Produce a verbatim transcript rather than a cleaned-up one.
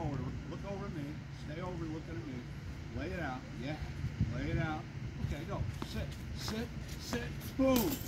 forward. Look over at me. Stay over looking at me. Lay it out. Yeah. Lay it out. Okay, go. Sit. Sit. Sit. Boom.